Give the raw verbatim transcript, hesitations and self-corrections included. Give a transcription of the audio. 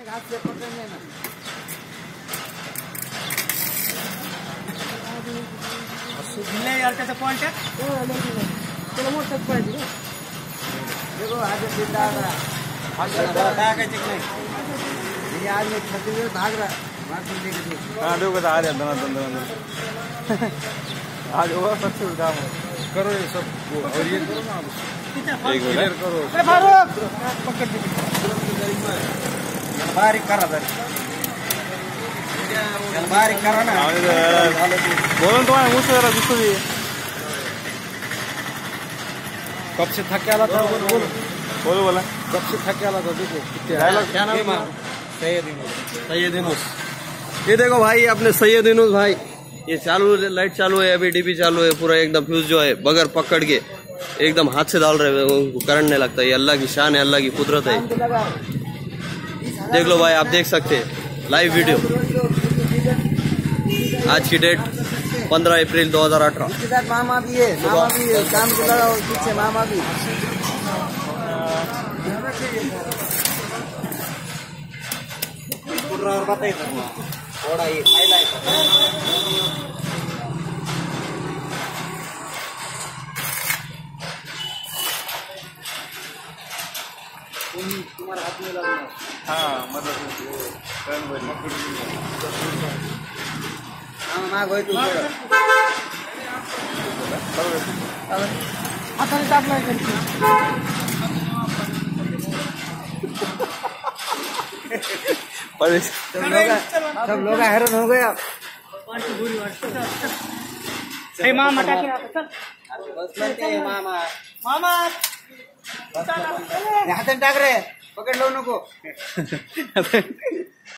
हाथ से पकड़ने ना सुधीले यार कैसे पॉइंट है चलो मोट तक पड़ जाए देखो आज जिंदा रहा आज बता के चेक नहीं ये आज में छत्तीसगढ़ भाग रहा भाग के लेके हां देखो तो आ रहा दना दना आज वो सबसे काम करो ये सब और ये करो ना एक क्लियर करो अरे फारूक पकड़ दे बारीक करा दर चल बारीक करा ना बोलो तुम्हारे मुंह से जरा जिसको भी कब से थक गया था बोलो बोलो बोलो बोला कब से थक गया था देखो डायलॉग क्या नाम है सैयद सैयद इनूस। ये देखो भाई अपने सैयद इनूस भाई ये चालू लाइट चालू है अभी डीपी चालू है पूरा एकदम फ्यूज जो है बगैर पकड़ के एकदम हाथ से डाल रहे हैं उनको करंट नहीं लगता। ये अल्लाह की शान है अल्लाह की कुदरत है। देख लो भाई आप देख सकते हैं लाइव वीडियो आज की डेट पंद्रह अप्रैल दो हजार अठारह। मामा भी है मामा भी है काम को लगाओ पीछे मामा भी और बताइए थोड़ा ये हाईलाइट तुम्हारे हाथ में लगना हाँ मतलब हाँ ना कोई तू हाथ में चाप लगे सब लोग सब लोग हैरान हो गए आप मामा टाके बस बनते हैं मामा मामा हाथ टाक रहे पकड़ लो उनको